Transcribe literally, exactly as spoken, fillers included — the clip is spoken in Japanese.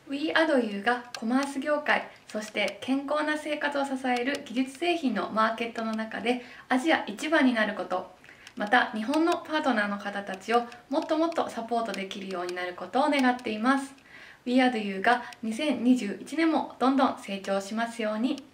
WeAdYou がコマース業界、そして健康な生活を支える技術製品のマーケットの中でアジア一番になること、また日本のパートナーの方たちをもっともっとサポートできるようになることを願っています。WeAdYou がにせんにじゅういちねんもどんどん成長しますように。